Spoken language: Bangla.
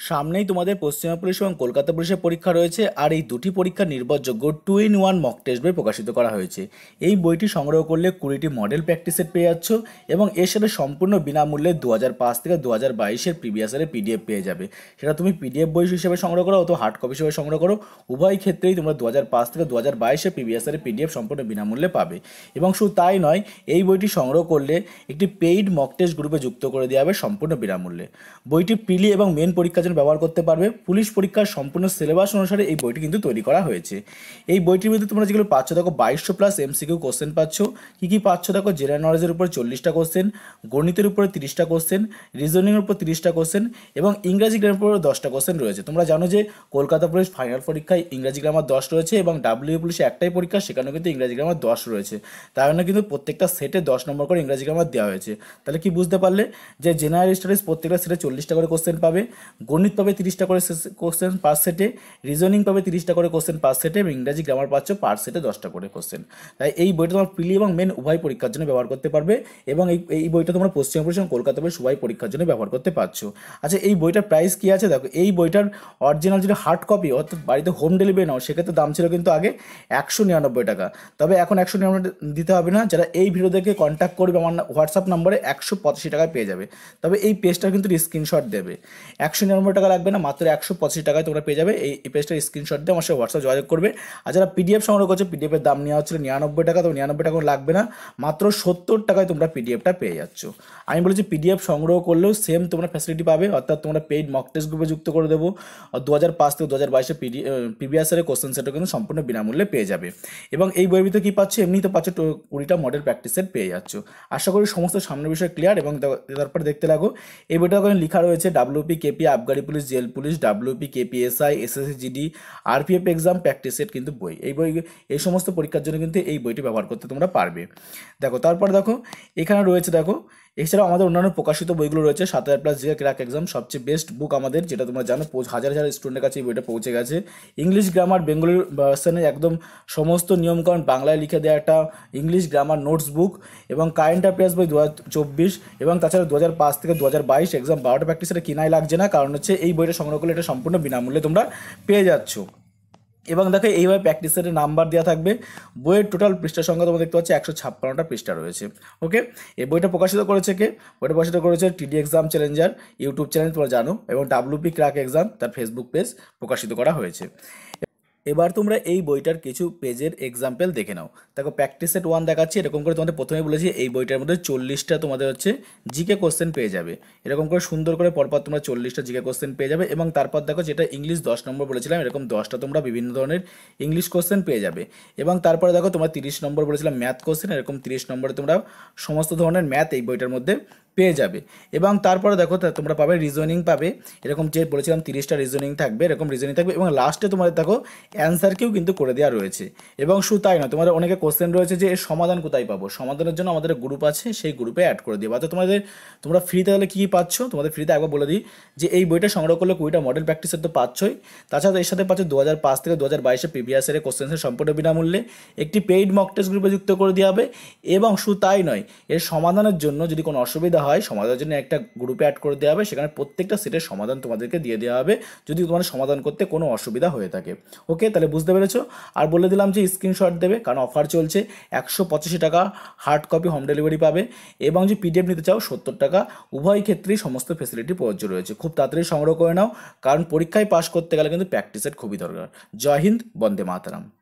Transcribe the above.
সামনেই তোমাদের পশ্চিমবঙ্গ পুলিশ এবং কলকাতা পুলিশের পরীক্ষা রয়েছে, আর এই দুটি পরীক্ষা নির্ভরযোগ্য 2-in-1 মক টেস্ট বই প্রকাশিত করা হয়েছে। এই বইটি সংগ্রহ করলে 20টি মডেল প্র্যাকটিস সেট পেয়ে যাচ্ছ এবং এর সাথে সম্পূর্ণ বিনামূল্যে 2005 থেকে 2022-এর প্রিভিয়াস ইয়ারের পিডিএফ পেয়ে যাবে। সেটা তুমি পিডিএফ বই হিসেবে সংগ্রহ করো অথবা হার্ড কপি হিসেবে সংগ্রহ করো, উভয় ক্ষেত্রেই তোমরা 2005 থেকে 2022-এর প্রিভিয়াস ইয়ারের পিডিএফ সম্পূর্ণ বিনামূল্যে পাবে। এবং শুধু তাই নয়, এই বইটি সংগ্রহ করলে একটি পেইড মক টেস্ট গ্রুপে যুক্ত করে দেওয়া হবে সম্পূর্ণ বিনামূল্যে। বইটি প্রিলি এবং মেন পরীক্ষার জন্য ব্যবহার করতে পারবে। পুলিশ পরীক্ষার সম্পূর্ণ সিলেবাস অনুসারে এই বইটি কিন্তু তৈরি করা হয়েছে। এই বইটির মধ্যে তোমরা যেগুলো পাচ্ছ দেখো 2200+ এমসিকিউ কোশ্চেন পাচ্ছ। কী কী পাচ্ছ দেখো, জেনারেল নলেজের উপরে 40টা কোশ্চেন, গণিতের উপরে 30টা কোশ্চেন, রিজনিংয়ের উপর 30টা কোশ্চেন এবং ইংরাজি গ্রামার উপরে 10টা কোশ্চেন রয়েছে। তোমরা জানো যে কলকাতা পুলিশ ফাইনাল পরীক্ষায় ইংরাজি গ্রামার 10 রয়েছে এবং ডাব্লিউ পুলিশে একটাই পরীক্ষা, সেখানেও কিন্তু ইংরাজি গ্রামার 10 রয়েছে। তার জন্য কিন্তু প্রত্যেকটা সেটে 10 নম্বর করে ইংরাজি গ্রামার দেওয়া হয়েছে। তাহলে কি বুঝতে পারলে যে জেনারেল স্টাডিজ প্রত্যেকটা সেটে 40টা করে কোশ্চেন পাবে, গণিত পাবে 30টা করে কোশ্চেন পার সেটে, রিজনিং পাবে 30টা করে কোশ্চেন পার সেটে এবং ইংরাজি গ্রামার পাচ্ছ পার সেটে 10টা করে কোশ্চেন। তাই এই বইটা তোমার প্রিলি এবং মেন উভয় পরীক্ষার জন্য ব্যবহার করতে পারবে এবং এই বইটা তোমরা পশ্চিমবঙ্গ পুলিশ এবং কলকাতা পুলিশ উভয় পরীক্ষার জন্য ব্যবহার করতে পারছো। আচ্ছা, এই বইটার প্রাইস কী আছে দেখো, এই বইটার অরিজিনাল যদি হার্ড কপি অর্থাৎ বাড়িতে হোম ডেলিভারি নাও সেক্ষেত্রে দাম ছিল কিন্তু আগে 199 টাকা, তবে এখন 199 দিতে হবে না। যারা এই ভিডিও দেখে কন্ট্যাক্ট করবে আমার হোয়াটসঅ্যাপ নম্বরে 185 টাকায় পেয়ে যাবে। তবে এই পেজটার কিন্তু স্ক্রিনশট দেবে, 199 টাকা লাগবে না, মাত্র 185 টাকায় তোমরা পেয়ে যাবে। এই পেজটার স্ক্রিনশট দিয়ে আমার সাথে হোয়াটসঅ্যাপ যোগাযোগ করবে। আর যারা পিডিএফ সংগ্রহ করছে, পিডিএফের দাম নেওয়া হচ্ছিল 99 টাকা, তো 99 টাকা লাগবে না, মাত্র 70 টাকায় তোমরা পিডিএফটা পেয়ে যাচ্ছ। আমি বলেছি পিডিএফ সংগ্রহ করলেও সেম তোমরা ফ্যাসিলিটি পাবে, অর্থাৎ তোমরা পেইড মক টেস্ট গ্রুপে যুক্ত করে দেবো। 2005 থেকে 2022-এর প্রিভিয়াস ইয়ারের কোশ্চেন সেটও কিন্তু সম্পূর্ণ বিনামূল্যে পেয়ে যাবে। এবং এই বইয়ের ভিতরে কী পাচ্ছ, এমনি তো পাচ্ছ 20টা মডেল প্র্যাকটিস সেট পেয়ে যাচ্ছ। আশা করি সমস্ত সামনের বিষয় ক্লিয়ার। এবং তারপরে দেখতে লাগো, এই বইটা ওখানে লেখা রয়েছে ডাব্লিউপি কেপি, আবগারি police, jail police, WP KP SI, SSC GD, RPF exam practice set কিন্তু বই। এই সমস্ত পরীক্ষার জন্য কিন্তু এই বইটি ব্যবহার করতে তোমরা পারবে। দেখো তারপর দেখো এখানে রয়েছে, দেখো এছাড়াও আমাদের অন্যান্য প্রকাশিত বইগুলো রয়েছে। 7000+ জিকে ক্র্যাক এক্সাম সবচেয়ে বেস্ট বুক আমাদের, যেটা তোমরা জানো হাজার হাজার স্টুডেন্টের কাছে এই বইটা পৌঁছে গেছে। ইংলিশ গ্রামার বেঙ্গলি ভার্সনে একদম সমস্ত নিয়মকানুন বাংলায় লিখে দেওয়া একটা ইংলিশ গ্রামার নোটস বুক এবং কারেন্ট অ্যাফেয়ার্স বই 2024 এবং তাছাড়া 2005 থেকে 2022 এক্সাম 12টা প্র্যাকটিস এটা কিনাই লাগছে না, কারণ হচ্ছে এই বইটা সংগ্রহ করলে এটা সম্পূর্ণ বিনামূল্যে তোমরা পেয়ে যাচ্ছ। এবং দেখো এইভাবে প্র্যাকটিস সেটের নাম্বার দেওয়া থাকবে। বইয়ের টোটাল পৃষ্ঠা সংখ্যা তোমরা দেখতে পাচ্ছ 156টা পৃষ্ঠা রয়েছে। ওকে, এই বইটা প্রকাশিত করেছে কে? বইটা প্রকাশিত করেছে টিডি এক্সাম চ্যালেঞ্জার ইউটিউব চ্যানেল, তোমরা জানো, এবং ডাব্লিউপি ক্র্যাক এক্সাম তার ফেসবুক পেজ প্রকাশিত করা হয়েছে। এবার তোমরা এই বইটার কিছু পেজের এক্সাম্পল দেখে নাও। দেখো প্র্যাকটিস সেট 1 দেখাচ্ছি, এরকম করে তোমাদের প্রথমে বলেছি এই বইটার মধ্যে 40টা তোমাদের হচ্ছে জিকে কোশ্চেন পেয়ে যাবে। এরকম করে সুন্দর করে পরপর তোমরা 40টা জিকে কোশ্চেন পেয়ে যাবে। এবং তারপর দেখো যেটা ইংলিশ 10 নম্বর বলেছিলাম, এরকম 10টা তোমরা বিভিন্ন ধরনের ইংলিশ কোশ্চেন পেয়ে যাবে। এবং তারপরে দেখো তোমরা 30 নম্বর বলেছিলাম ম্যাথ কোশ্চেন, এরকম 30 নম্বরে তোমরা সমস্ত ধরনের ম্যাথ এই বইটার মধ্যে পেয়ে যাবে। এবং তারপরে দেখো তোমরা পাবে রিজনিং পাবে, এরকম যে বলেছিলাম 30টা রিজনিং থাকবে, এরকম রিজনিং থাকবে। এবং লাস্টে তোমাদের দেখো অ্যান্সারকেও কিন্তু করে দেওয়া রয়েছে। এবং শুধু তাই নয়, তোমাদের অনেকে কোশ্চেন রয়েছে যে এর সমাধান কোথায় পাবো, সমাধানের জন্য আমাদের গ্রুপ আছে, সেই গ্রুপে অ্যাড করে দিও। অর্থাৎ তোমরা ফ্রিতে তাহলে কী পাচ্ছ, তোমাদের ফ্রিতে একবার বলে দিই যে এই বইটা সংগ্রহ করলে 20টা মডেল প্র্যাকটিসের তো পাচ্ছই, তাছাড়া এর সাথে পাচ্ছ 2005 থেকে 2022-এর প্রিভিয়াস ইয়ারের কোশ্চেন সম্পূর্ণ বিনামূল্যে, একটি পেইড মক টেস্ট গ্রুপে যুক্ত করে দেওয়া হবে। এবং শুধু তাই নয়, এর সমাধানের জন্য যদি কোনো অসুবিধা হয়, সমাধানের জন্য একটা গ্রুপে অ্যাড করে দেওয়া হবে, সেখানে প্রত্যেকটা সেটের সমাধান তোমাদেরকে দিয়ে দেওয়া হবে যদি তোমাদের সমাধান করতে কোনো অসুবিধা হয়ে থাকে। ওকে, তাহলে বুঝতে পেরেছো। আর বলে দিলাম যে স্ক্রিনশট দেবে, কারণ অফার চলছে, 185 টাকা হার্ড কপি হোম ডেলিভারি পাবে এবং যে পিডিএফ নিতে চাও 70 টাকা। উভয় ক্ষেত্রেই সমস্ত ফেসিলিটি প্রযোজ্য রয়েছে। খুব তাড়াতাড়ি সংগ্রহ করে নাও, কারণ পরীক্ষায় পাশ করতে গেলে কিন্তু প্র্যাকটিসের খুবই দরকার। জয় হিন্দ, বন্দে মাতরম।